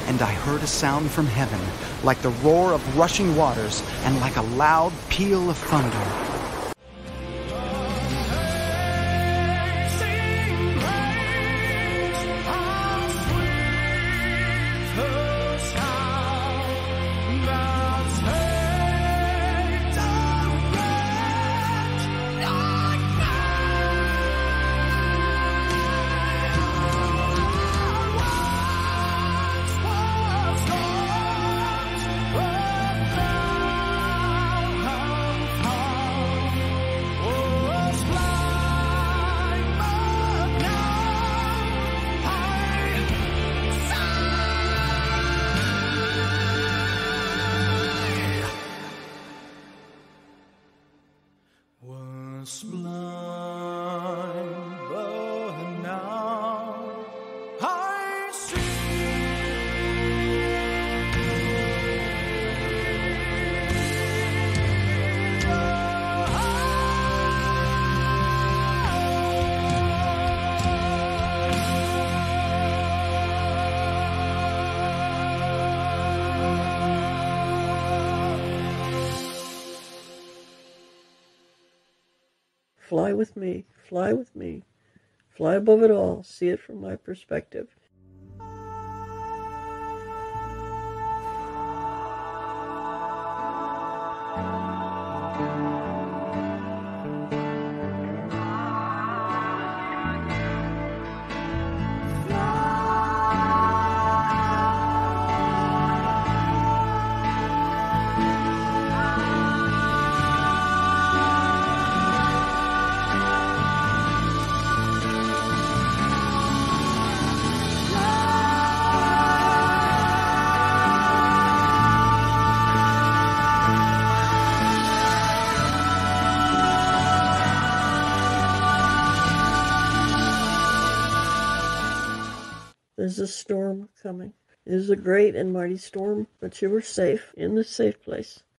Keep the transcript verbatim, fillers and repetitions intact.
and I heard a sound from heaven, like the roar of rushing waters, and like a loud peal of thunder. Was blind, but now I see. Fly with me, fly with me, fly above it all, see it from my perspective. There's a storm coming. It is a great and mighty storm, but you are safe in the safe place.